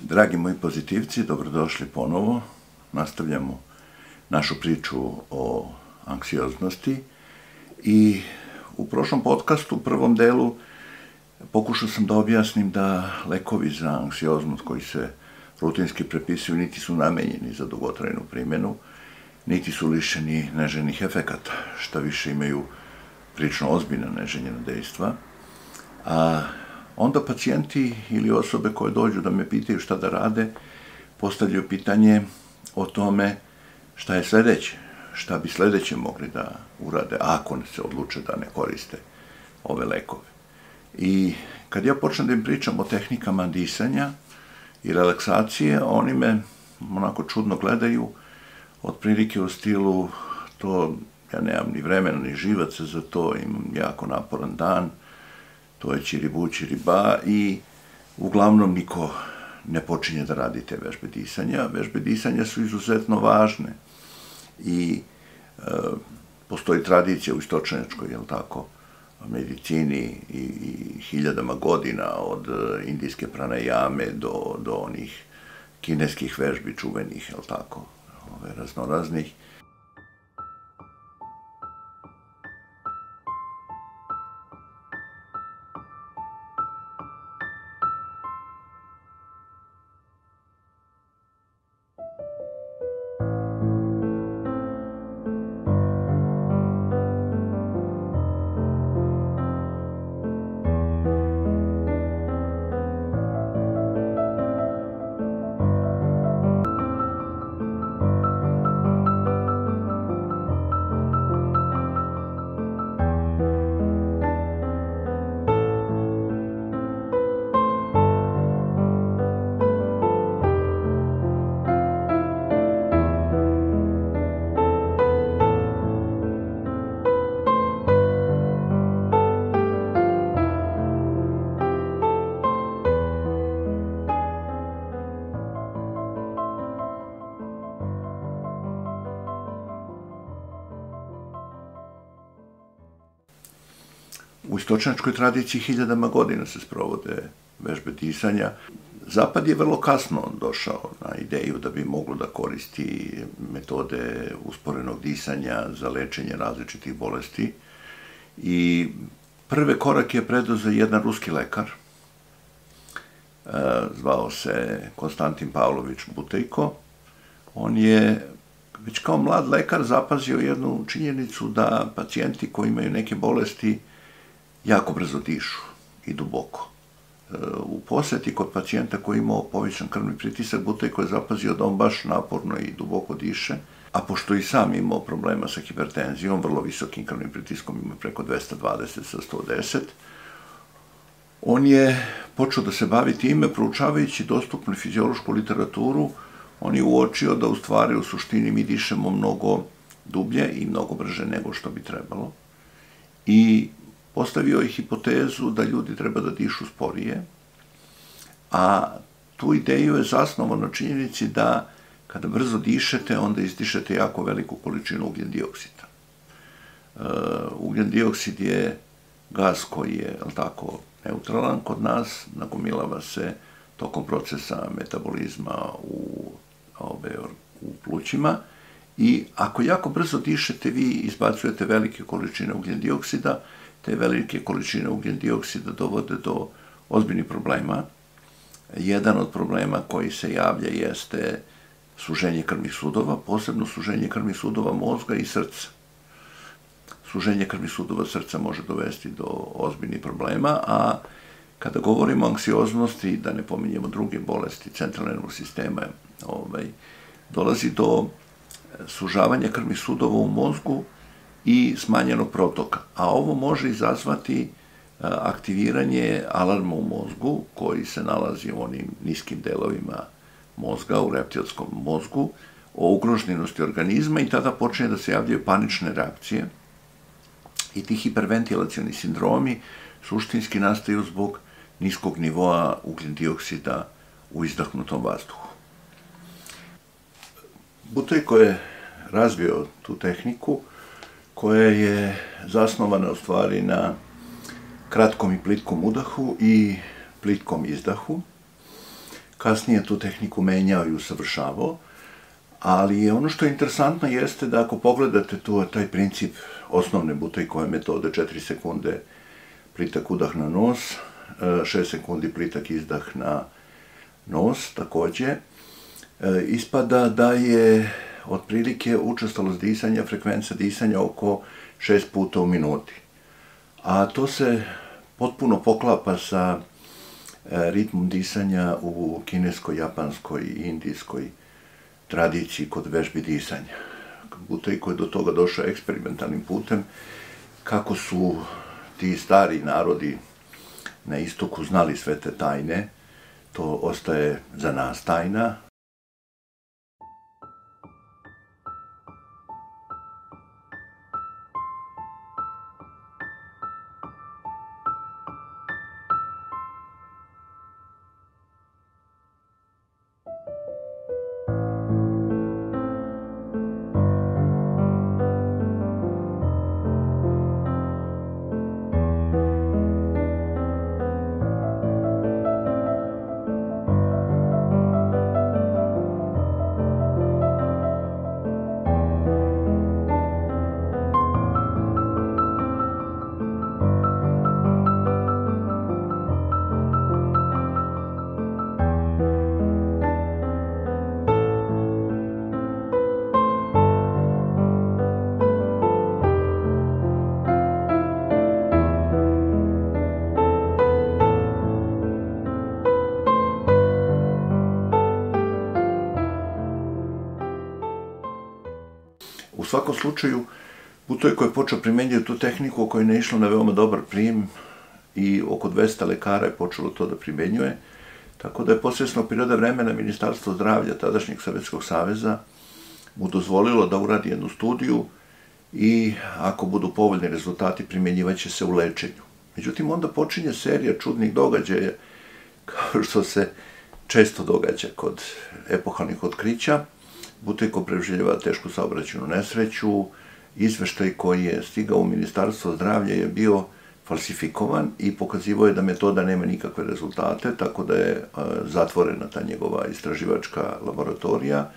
Dragi moji pozitivci, dobrodošli ponovo. Nastavljamo našu priču o anksioznosti i u prošlom podcastu, u prvom delu, pokušao sam da objasnim da lekovi za anksioznost koji se rutinski prepisuju niti su namenjeni za dugotrajnu primjenu, niti su lišeni neželjenih efekata, šta više imaju prilično ozbiljna neželjena dejstva. A onda pacijenti ili osobe koje dođu da me pitaju šta da rade, postavljaju pitanje o tome šta je sledeće, šta bi sledeće mogli da urade ako se odluče da ne koriste ove lekove. I kad ja počnem da im pričam o tehnikama disanja i relaksacije, oni me onako čudno gledaju, otprilike u stilu to ja nemam ni vremena ni živaca za to, imam jako naporan dan, to je čiribu, čiriba i uglavnom niko ne počinje da radi te vežbe disanja. Vežbe disanja su izuzetno važne i postoji tradicija u istočnjačkoj, medicini i hiljadama godina od indijske pranajame do onih kineskih vežbi čuvenih, raznoraznih. U istočnjačkoj tradiciji hiljadama godina se sprovode vežbe disanja. Zapad je vrlo kasno došao na ideju da bi moglo da koristi metode usporenog disanja za lečenje različitih bolesti i prve korake je preduzeo jedan ruski lekar, zvao se Konstantin Pavlović Butejko. On je već kao mlad lekar zapazio jednu činjenicu da pacijenti koji imaju neke bolesti jako brzo dišu i duboko. U poseti kod pacijenta koji je imao povišan krvni pritisak, Butejko je zapazio da on baš naporno i duboko diše, a pošto i sam imao problema sa hipertenzijom, vrlo visokim krvnim pritiskom, ima preko 220 sa 110, on je počeo da se bavi time, proučavajući dostupnu fiziološku literaturu, on je uočio da u stvari u suštini mi dišemo mnogo dublje i mnogo brže nego što bi trebalo i postavio je hipotezu da ljudi treba da dišu sporije, a tu ideju je zasnovan na činjenici da kada brzo dišete, onda izdišete jako veliku količinu ugljen dioksida. Ugljen dioksid je gas koji je, neutralan kod nas, nagomilava se tokom procesa metabolizma u plućima i ako jako brzo dišete, vi izbacujete velike količine ugljen dioksida. Te velike količine ugljen dioksida dovode do ozbiljnih problema. Jedan od problema koji se javlja jeste suženje krvnih sudova, posebno suženje krvnih sudova mozga i srca. Suženje krvnih sudova srca može dovesti do ozbiljnih problema, a kada govorimo o anksioznosti, da ne pominjemo druge bolesti centralnog nervnog sistema, dolazi do sužavanja krvnih sudova u mozgu i smanjenog protoka. A ovo može izazvati aktiviranje alarma u mozgu koji se nalazi u onim niskim delovima mozga, u reptilskom mozgu, o ugroženosti organizma i tada počinje da se javljaju panične reakcije i ti hiperventilacioni sindromi suštinski nastaju zbog niskog nivoa ugljen dioksida u izdahnutom vazduhu. Butejko je razvio tu tehniku koja je zasnovana u stvari na kratkom i plitkom udahu i plitkom izdahu, kasnije tu tehniku menjao i usavršavao, ali ono što je interesantno jeste da ako pogledate taj princip osnovne Butejkove metode, 4 sekunde plitak udah na nos, 6 sekundi plitak izdah na nos takođe, ispada da je otprilike učestalost disanja, frekvencija disanja oko 6 puta u minuti. A to se potpuno poklapa sa ritmom disanja u kineskoj, japanskoj i indijskoj tradiciji kod vežbi disanja. Butejko je do toga došao eksperimentalnim putem. Kako su ti stari narodi na istoku znali sve te tajne, to ostaje za nas tajna. U svakom slučaju, Butejko je počeo primenjati tu tehniku koja je naišla na veoma dobar prijem i oko 200 lekara je počelo to da primenjuje, tako da je posle perioda vremena Ministarstvo zdravlja tadašnjeg Sovjetskog saveza mu dozvolilo da uradi jednu studiju i ako budu povoljni rezultati primenjivaće se u lečenju. Međutim, onda počinje serija čudnih događaja, kao što se često događa kod epohalnih otkrića. Butejko preživljava tešku saobraćajnu nesreću, izveštaj koji je stigao u Ministarstvo zdravlja je bio falsifikovan i pokazivao je da metoda nema nikakve rezultate, tako da je zatvorena ta njegova istraživačka laboratorija.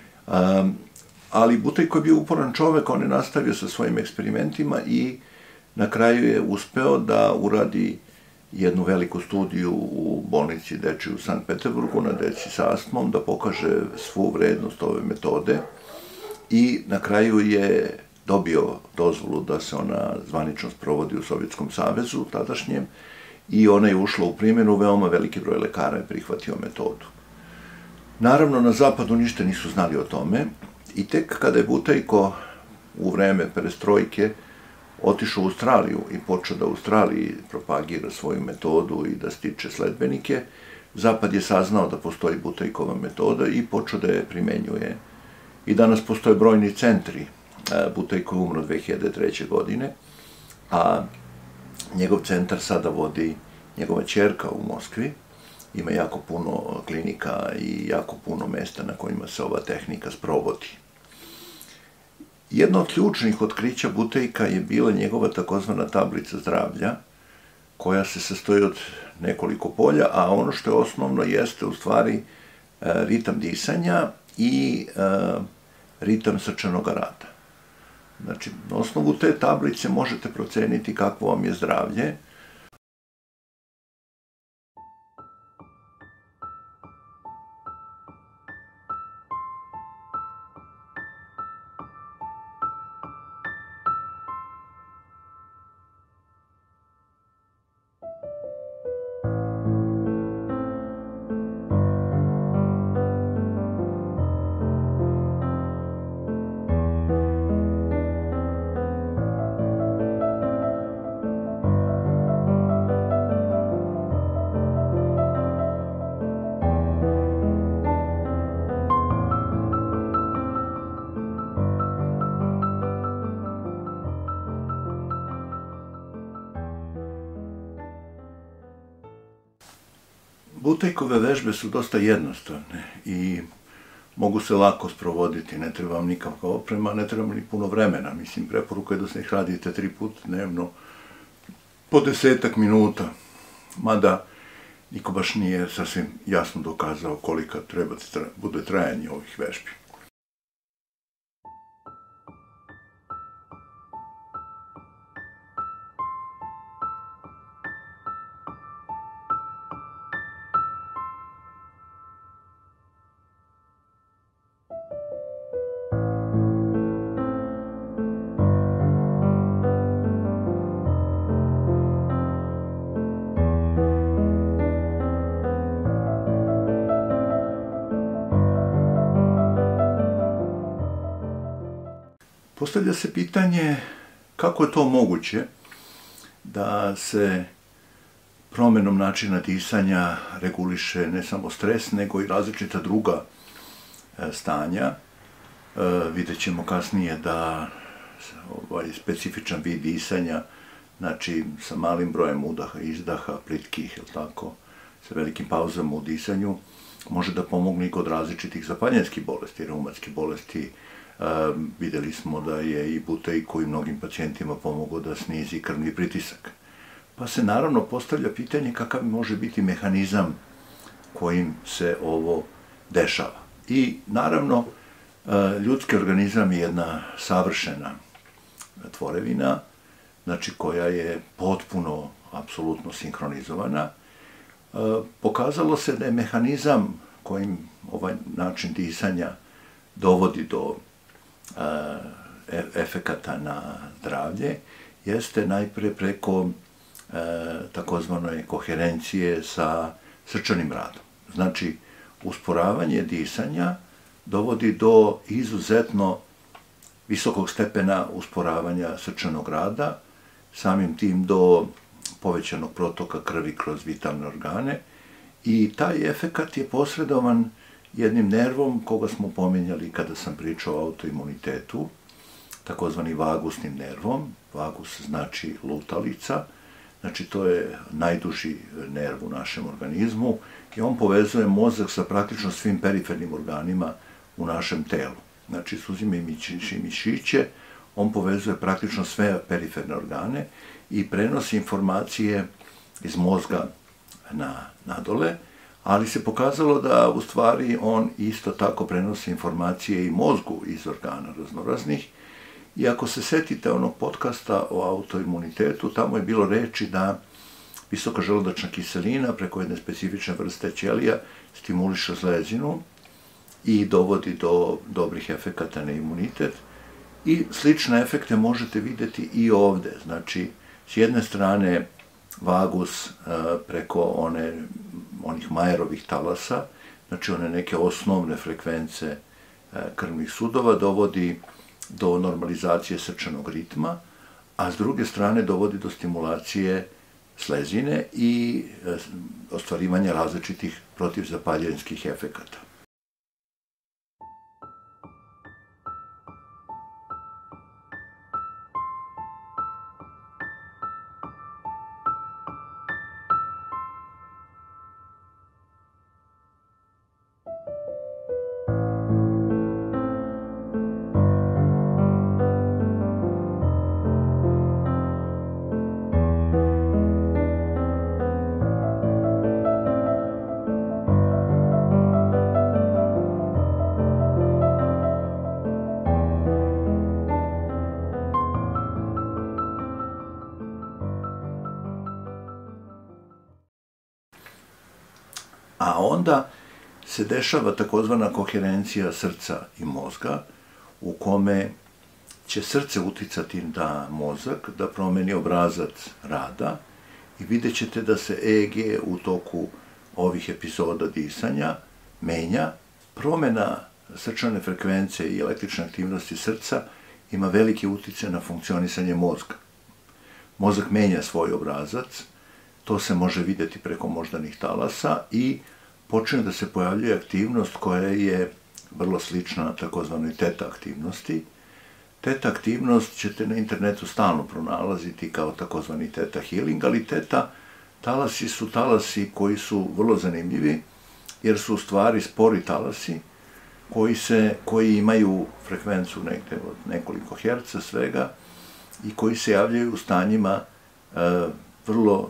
Ali Butejko je bio uporan čovek, on je nastavio sa svojim eksperimentima i na kraju je uspeo da uradi jednu veliku studiju u bolnici dečiji u Sankt Peterburgu na deci sa astmom, da pokaže svu vrednost ove metode i na kraju je dobio dozvolu da se ona zvanično sprovodi u Sovjetskom savezu tadašnjem i ona je ušla u primjenu, veoma veliki broj lekara je prihvatio metodu. Naravno, na zapadu ništa nisu znali o tome i tek kada je Butejko u vreme perestrojke otišao u Australiju i počeo da u Australiji propagira svoju metodu i da stiče sledbenike, Zapad je saznao da postoji Butejkova metoda i počeo da je primenjuje. I danas postoje brojni centri. Butejko je umro 2003. godine, a njegov centar sada vodi njegova ćerka u Moskvi. Ima jako puno klinika i jako puno mesta na kojima se ova tehnika sprovodi. Jedno od ključnih otkrića Butejka je bila njegova takozvana tablica zdravlja, koja se sastoji od nekoliko polja, a ono što je osnovno jeste u stvari ritam disanja i ritam srčanog rada. Znači, na osnovu te tablice možete proceniti kakvo vam je zdravlje. Butejkove vežbe su dosta jednostavne i mogu se lako sprovoditi, ne treba vam nikakva oprema, ne treba vam ni puno vremena. Mislim, preporuka je da se ih radite 3 puta dnevno po 10-ak minuta. Mada niko baš nije sasvim jasno dokazao kolika treba bude trajanje ovih vežbi. Postavlja se pitanje kako je to moguće da se promjenom načina disanja reguliše ne samo stres, nego i različita druga stanja. Vidjet ćemo kasnije da specifičan vid disanja, znači sa malim brojem udaha i izdaha, plitkih, sa velikim pauzama u disanju, može da pomogne i kod različitih zapaljenskih bolesti, reumatskih bolesti. Vidjeli smo da je i butej koji mnogim pacijentima pomogao da snizi krvni pritisak. Pa se naravno postavlja pitanje kakav može biti mehanizam kojim se ovo dešava. I naravno, ljudski organizam je jedna savršena tvorevina, znači koja je potpuno, apsolutno sinhronizovana. Pokazalo se da je mehanizam kojim ovaj način disanja dovodi do efekata na zdravlje, jeste najpre preko takozvane koherencije sa srčanim radom. Znači, usporavanje disanja dovodi do izuzetno visokog stepena usporavanja srčanog rada, samim tim do povećanog protoka krvi kroz vitalne organe, i taj efekat je posredovan jednim nervom koga smo pominjali kada sam pričao o autoimunitetu, takozvani vagusnim nervom. Vagus znači lutalica, znači to je najduži nerv u našem organizmu i on povezuje mozak sa praktično svim perifernim organima u našem telu. Znači, uzimajući mišiće, on povezuje praktično sve periferne organe i prenosi informacije iz mozga nadole, ali se pokazalo da u stvari on isto tako prenosi informacije i mozgu iz organa raznoraznih. I ako se setite onog podcasta o autoimunitetu, tamo je bilo reči da visoka želudačna kiselina preko jedne specifične vrste ćelija stimuliše slezinu i dovodi do dobrih efekata na imunitet. I slične efekte možete vidjeti i ovde. Znači, s jedne strane vagus preko onih Mayerovih talasa, znači one neke osnovne frekvence krvnih sudova, dovodi do normalizacije srčanog ritma, a s druge strane dovodi do stimulacije slezine i ostvarivanja različitih protivzapaljenskih efekata. A onda se dešava takozvana koherencija srca i mozga, u kome će srce uticati na mozak, da promeni obrazac rada, i vidjet ćete da se EEG u toku ovih epizoda disanja menja. Promjena srčane frekvencije i električne aktivnosti srca ima veliki uticaj na funkcionisanje mozga. Mozak menja svoj obrazac, to se može vidjeti preko moždanih talasa i počne da se pojavljuje aktivnost koja je vrlo slična takozvanoj teta aktivnosti. Teta aktivnost ćete na internetu stalno pronalaziti kao takozvani teta healing, ali teta talasi su talasi koji su vrlo zanimljivi, jer su u stvari spori talasi koji imaju frekvencu negde od nekoliko herca svega i koji se javljaju u stanjima vrlo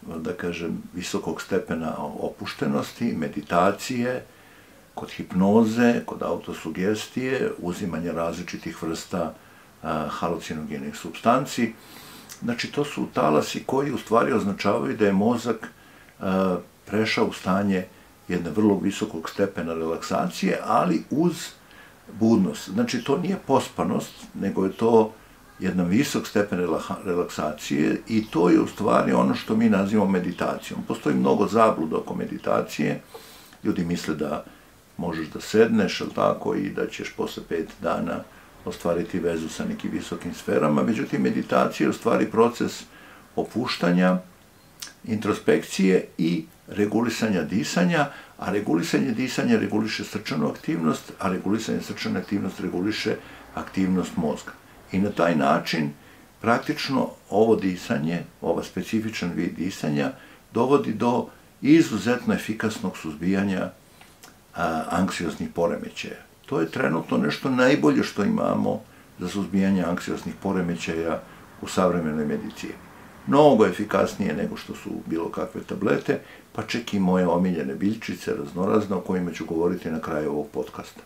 da kažem, visokog stepena opuštenosti, meditacije, kod hipnoze, kod autosugestije, uzimanja različitih vrsta halucinogenih supstanci. Znači, to su talasi koji u stvari označavaju da je mozak prešao u stanje jedne vrlo visokog stepena relaksacije, ali uz budnost. Znači, to nije pospanost, nego je to jedan visok stepen relaksacije i to je u stvari ono što mi nazivamo meditacijom. Postoji mnogo zabluda oko meditacije. Ljudi misle da možeš da sedneš, ali tako, i da ćeš posle 5 dana ostvariti vezu sa nekim visokim sferama. Međutim, meditacija je u stvari proces opuštanja, introspekcije i regulisanja disanja, a regulisanje disanja reguliše srčanu aktivnost, a regulisanje srčane aktivnost reguliše aktivnost mozga. I na taj način, praktično, ovo disanje, ova specifičan vid disanja, dovodi do izuzetno efikasnog suzbijanja anksioznih poremećaja. To je trenutno nešto najbolje što imamo za suzbijanje anksioznih poremećaja u savremenoj medicini. Mnogo efikasnije nego što su bilo kakve tablete, pa čak i moje omiljene biljčice, raznorazne, o kojima ću govoriti na kraju ovog podcasta.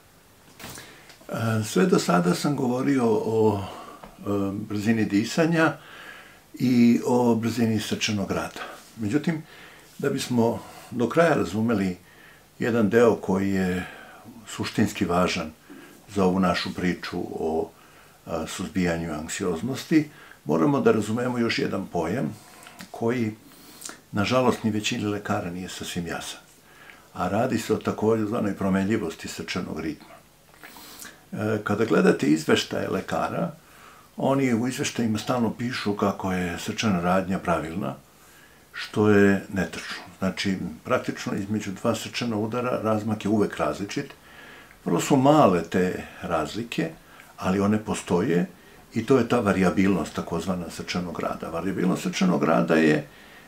Sve do sada sam govorio o brzini disanja i o brzini srčanog rada. Međutim, da bismo do kraja razumeli jedan deo koji je suštinski važan za ovu našu priču o suzbijanju anksioznosti, moramo da razumemo još jedan pojam koji, nažalost, ni većini lekara nije sasvim jasan, a radi se o takozvanoj promenljivosti srčanog ritma. Kada gledate izveštaje lekara, oni u izveštajima stalno pišu kako je srčana radnja pravilna, što je netačno. Znači, praktično između dva srčana udara razmak je uvek različit. Vrlo su male te razlike, ali one postoje i to je ta varijabilnost takozvana srčanog rada. Varijabilnost srčanog rada je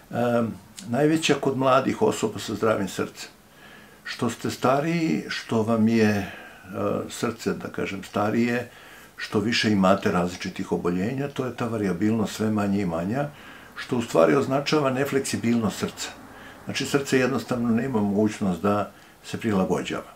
najveća kod mladih osoba sa zdravim srcem. Što ste stariji, što vam je srce, da kažem, starije, što više imate različitih oboljenja, to je ta varijabilnost sve manja i manja, što u stvari označava nefleksibilnost srca. Znači, srce jednostavno nema mogućnost da se prilagođava.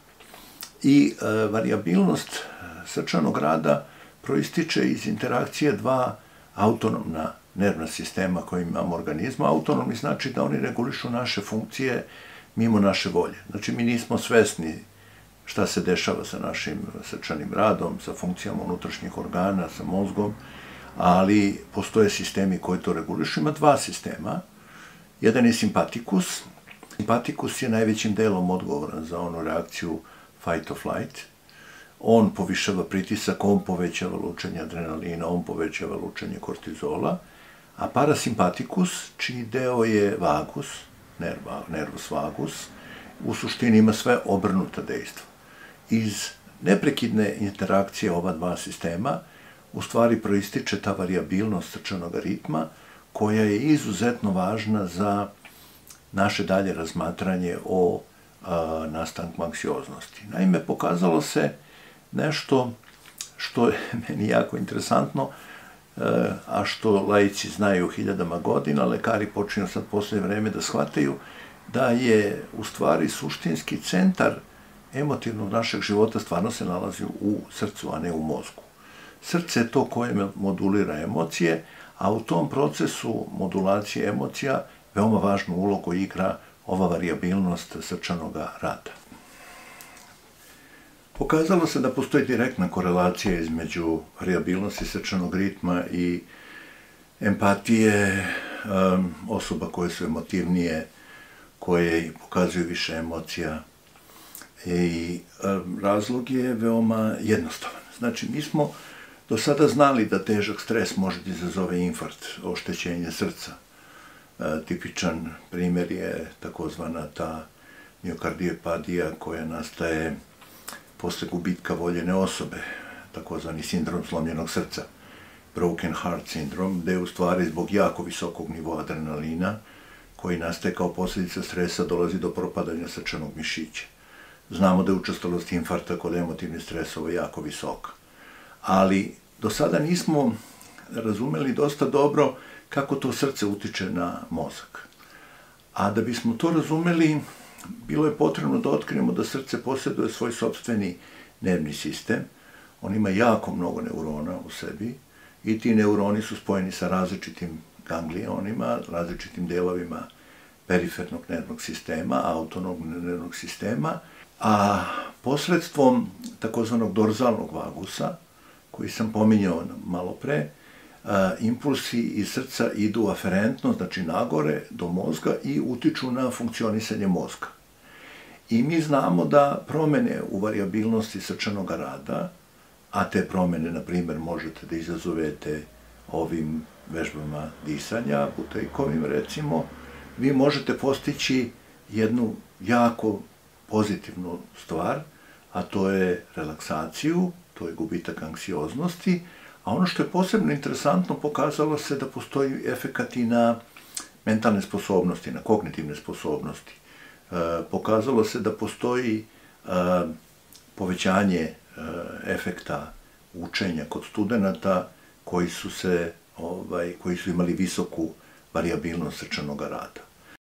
I varijabilnost srčanog rada proističe iz interakcije dva autonomna nervna sistema koje imamo u organizmu. Autonomni znači da oni regulišu naše funkcije mimo naše volje. Znači, mi nismo svesni šta se dešava sa našim srčanim radom, sa funkcijama unutrašnjih organa, sa mozgom, ali postoje sistemi koji to regulišu. Ima dva sistema. Jedan je simpatikus. Simpatikus je najvećim delom odgovoran za onu reakciju fight or flight. On povišava pritisak, on povećava lučenje adrenalina, on povećava lučenje kortizola, a parasimpatikus, čiji deo je vagus, nervus vagus, u suštini ima sve obrnuta dejstva. Iz neprekidne interakcije ova dva sistema u stvari proističe ta varijabilnost srčanog ritma koja je izuzetno važna za naše dalje razmatranje o nastanku anksioznosti. Naime, pokazalo se nešto što je meni jako interesantno, a što laici znaju hiljadama godina, lekari počinju sad posle vreme da shvataju da je u stvari suštinski centar emotivnog našeg života stvarno se nalazi u srcu, a ne u mozgu. Srce je to koje modulira emocije, a u tom procesu modulacije emocija veoma važnu ulogu igra ova varijabilnost srčanog rada. Pokazalo se da postoji direktna korelacija između varijabilnosti srčanog ritma i empatije osoba koje su emotivnije, koje pokazuju više emocija. I razlog je veoma jednostavan. Znači, mi smo do sada znali da težak stres može da izazove infarkt, oštećenje srca. Tipičan primjer je takozvana ta miokardiopatija koja nastaje posle gubitka voljene osobe, takozvani sindrom slomljenog srca, broken heart syndrome, gde u stvari zbog jako visokog nivoa adrenalina koji nastaje kao posljedica stresa dolazi do propadanja srčanog mišića. Znamo da je učestalost infarkta kod emotivnih stresova jako visoka. Ali do sada nismo razumeli dosta dobro kako to srce utiče na mozak. A da bismo to razumeli, bilo je potrebno da otkrijemo da srce posjeduje svoj sopstveni nervni sistem. On ima jako mnogo neurona u sebi i ti neuroni su spojeni sa različitim ganglionima, različitim delovima perifernog nervnog sistema, autonomnog nervnog sistema, a posredstvom takozvanog dorzalnog vagusa, koji sam pominjao malo pre, impulsi iz srca idu aferentno, znači nagore do mozga i utiču na funkcionisanje mozga. I mi znamo da promene u variabilnosti srčanog rada, a te promene, na primjer, možete da izazovete ovim vežbama disanja, Butejkovim recimo, vi možete postići jednu jako pozitivnu stvar, a to je relaksaciju, to je gubitak anksioznosti, a ono što je posebno interesantno, pokazalo se da postoji efekat i na mentalne sposobnosti, na kognitivne sposobnosti. Pokazalo se da postoji povećanje efekta učenja kod studenata koji su imali visoku variabilnost srčanog rada.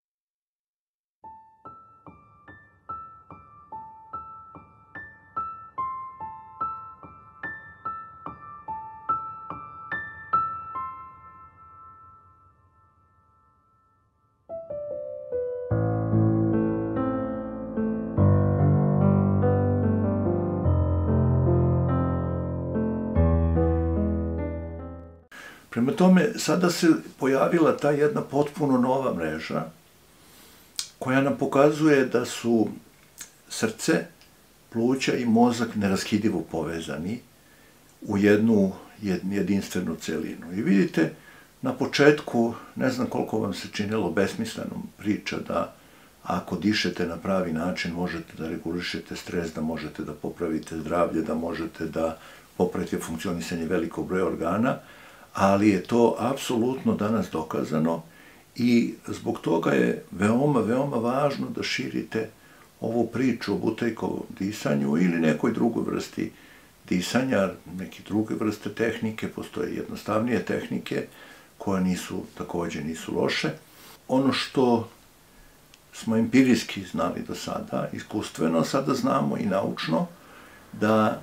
Prema tome, sada se pojavila ta jedna potpuno nova mreža koja nam pokazuje da su srce, pluća i mozak neraskidivo povezani u jednu jedinstvenu celinu. I vidite, na početku, ne znam koliko vam se činilo besmislenom priča da ako dišete na pravi način možete da regulišete stres, da možete da popravite zdravlje, da možete da popravite funkcionisanje velikog broja organa, ali je to apsolutno danas dokazano i zbog toga je veoma, veoma važno da širite ovu priču o Butejkovom disanju ili nekoj drugoj vrsti disanja, neke druge vrste tehnike, postoje jednostavnije tehnike koje takođe nisu loše. Ono što smo empirijski znali do sada, iskustveno, sada znamo i naučno da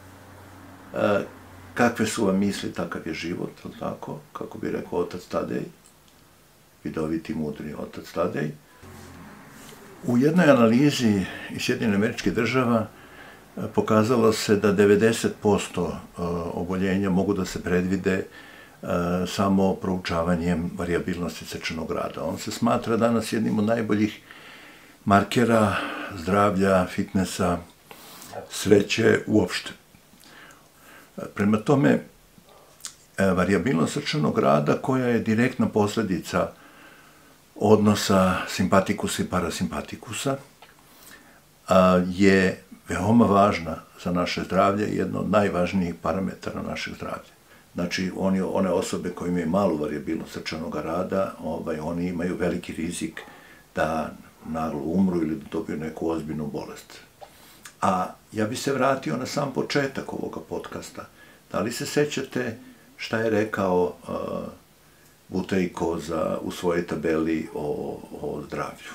kakve su vam misli, takav je život, tako, kako bi rekao otac Tadej, vidoviti, mudri otac Tadej. U jednoj analizi iz Sjedinjenih Američkih Država pokazalo se da 90% oboljenja mogu da se predvide samo proučavanjem variabilnosti srčanog rada. On se smatra danas jednim od najboljih markera zdravlja, fitnesa, sreće uopšte. Prema tome, variabilnost srčanog rada, koja je direktna posledica odnosa simpatikusa i parasimpatikusa, je veoma važna za naše zdravlje i jedno od najvažnijih parametara našeg zdravlja. Znači, one osobe koje imaju malu variabilnost srčanog rada, oni imaju veliki rizik da naglo umru ili da dobiju neku ozbiljnu bolest. A ja bi se vratio na sam početak ovoga podcasta. Da li se sećate šta je rekao Butejko u svojoj tabeli o zdravlju?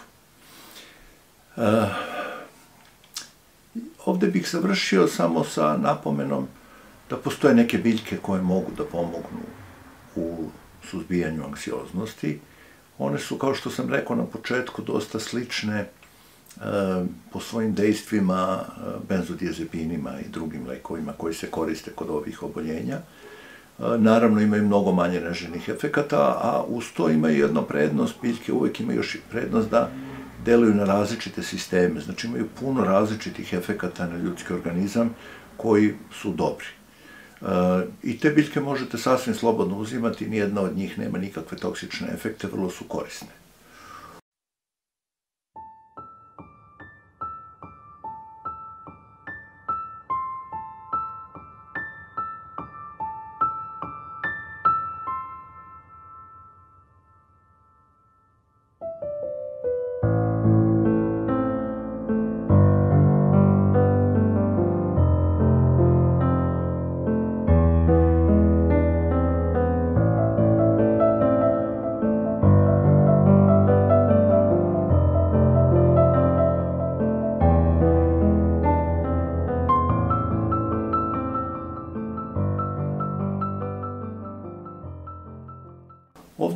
Ovde bih završio samo sa napomenom da postoje neke biljke koje mogu da pomognu u suzbijanju anksioznosti. One su, kao što sam rekao na početku, dosta slične po svojim dejstvima benzodiazepinima i drugim lekovima koji se koriste kod ovih oboljenja. Naravno, imaju mnogo manje neželjenih efekata, a uz to imaju jednu prednost, biljke uvek imaju još prednost da deluju na različite sisteme, znači imaju puno različitih efekata na ljudski organizam koji su dobri. I te biljke možete sasvim slobodno uzimati, nijedna od njih nema nikakve toksične efekte, vrlo su korisne.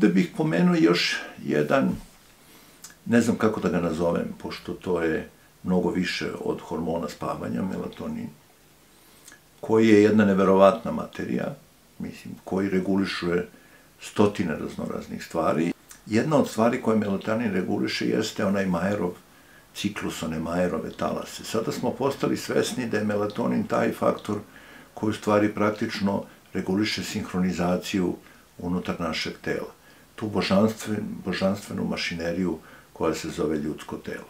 Ovde bih pomenuo još jedan, ne znam kako da ga nazovem, pošto to je mnogo više od hormona spavanja, melatonin, koji je jedna neverovatna materija, mislim, koji regulišuje stotine raznoraznih stvari. Jedna od stvari koje melatonin reguliše jeste onaj Majerov ciklus, one Majerove talase. Sada smo postali svesni da je melatonin taj faktor koji u stvari praktično reguliše sinhronizaciju unutar našeg tela. Tu božanstvenu mašineriju koja se zove ljudsko telo.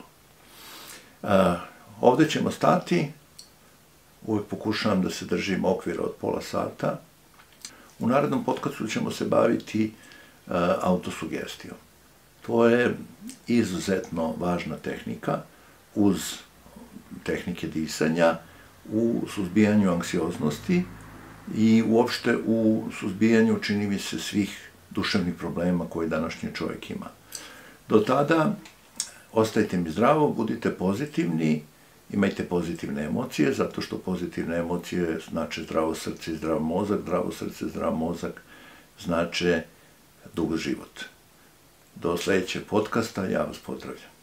Ovde ćemo stati, uvek pokušavam da se držim okvira od pola sata. U narednom podcastu ćemo se baviti autosugestijom. To je izuzetno važna tehnika uz tehnike disanja u suzbijanju anksioznosti i uopšte u suzbijanju, čini mi se, svih duševnih problema koje današnji čovjek ima. Do tada, ostajte mi zdravo, budite pozitivni, imajte pozitivne emocije, zato što pozitivne emocije znače zdravo srce i zdrav mozak, zdravo srce, zdrav mozak znače dug život. Do sledećeg podcasta, ja vas pozdravljam.